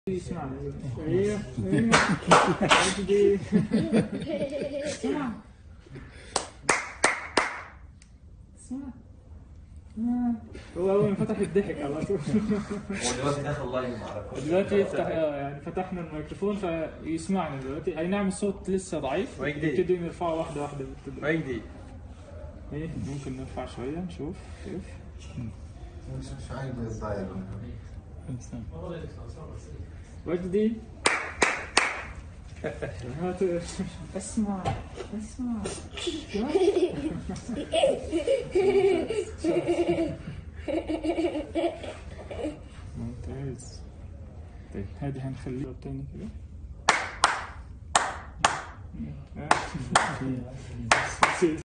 اسمع ايه اسمع اسمع هو اول ما فتح الضحك على طول. هو دلوقتي داخل لايف معرفش دلوقتي يفتح يعني فتحنا الميكروفون فيسمعنا دلوقتي. اي نعم الصوت لسه ضعيف، نبتدي نرفعه واحده واحده. مجدي ايه ممكن نرفع شويه نشوف كيف. مش عايز صاير وجدي اسمع اسمع ممتاز. طيب هذه هنخليها تاني كده.